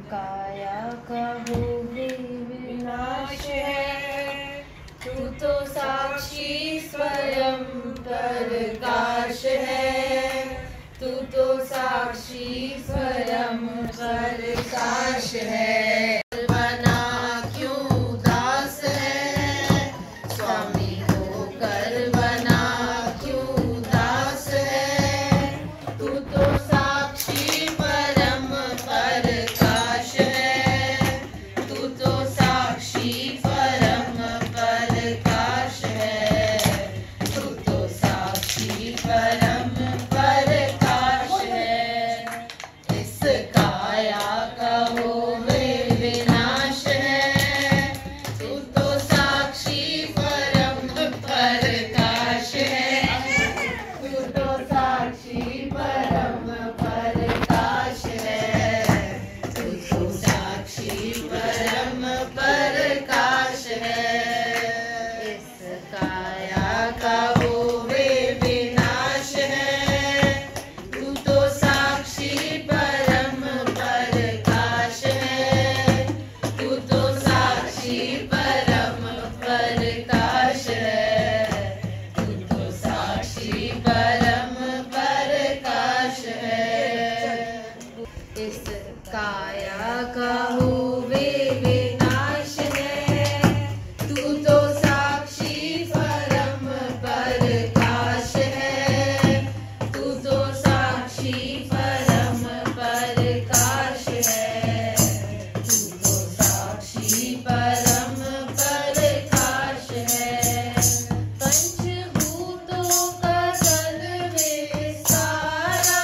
काया का वो भी विनाश है, तू तो साक्षी स्वयं प्रकाश है, तू तो साक्षी स्वयं प्रकाश है। बना क्यों उदास है, स्वामी होकर बना क्यों उदास है, तू तो साक्षी परम प्रकाश है, तू तो साक्षी परम प्रकाश है, तू तो साक्षी परम प्रकाश है। इस काया का वो विनाश है, तू तो साक्षी परम प्रकाश है, तू तो साक्षी परम प्रकाश है, तू तो साक्षी परम प्रकाश है। इस काया का वो विनाश है, तू तो साक्षी परम प्रकाश है, तू तो साक्षी परम प्रकाश है, तू तो साक्षी परम प्रकाश है। इस काया का हो विनाश है, तू तो साक्षी परम प्रकाश है, तू तो साक्षी परम प्रकाश है, तू तो साक्षी परम प्रकाश है। पंचभूतों का तन विस्तारा,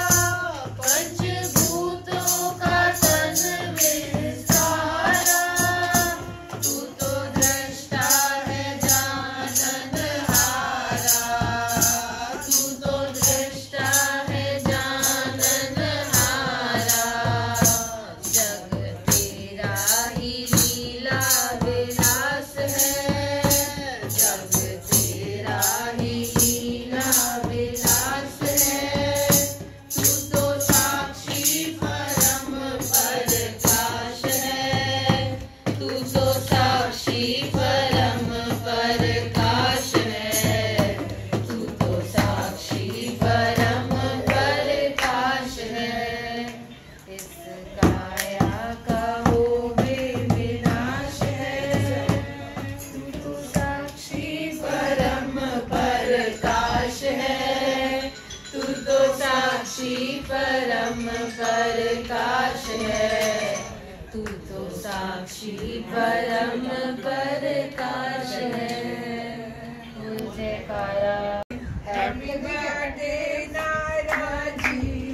पंचभूतों का तन विस्तारा, तू तो दृष्टा है जाननहारा, तू तो दृष्टा है जाननहारा। जग तेरा ही लीला विलास है, जग तेरा ही लीला विलास है, तू तो साक्षी परम प्रकाश है, तू तो साक्षी परम प्रकाश है, तू तो साक्षी परम प्रकाश है। इस काया का हो विनाश है, तू तो साक्षी परम प्रकाश है, तू तो साक्षी परम प्रकाश है, तू तो साक्षी परम प्रकाश है। जयकारा। Happy birthday, Nara ji.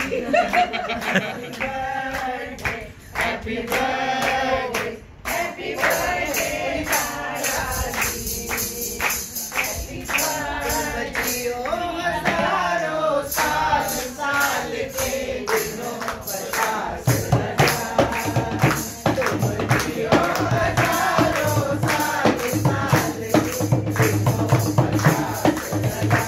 Happy birthday, happy birthday, Nara ji. Happy birthday, oh हजारों साल साल के दिनों पचास लगा, तुम जियो हजारों साल साल के दिनों पचास लगा।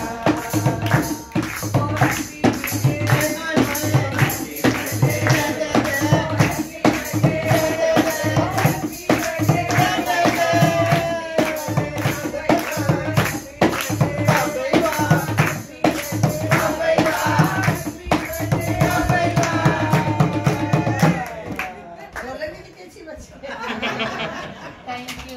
Thank you.